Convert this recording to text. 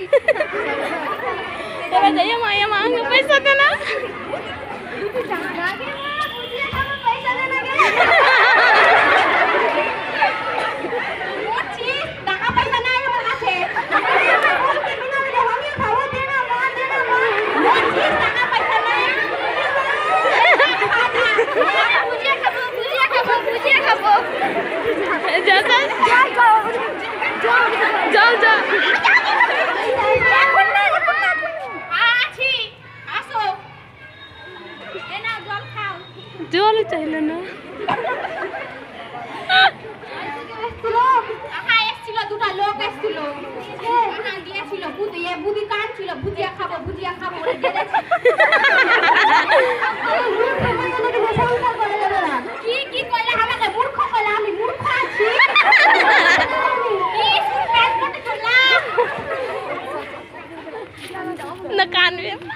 এবার যাইয়া মায়া মাঙ্গে পয়সা দে না যাও যাও জল চাইলে না দুটা লোক এসেছিল দিয়েছিল বুদ্ধি কান ছিল ভুজিয়া খাবো কি কি কইলে আমাকে মূর্খ কইলে আমি মূর্খ আছি না কানবে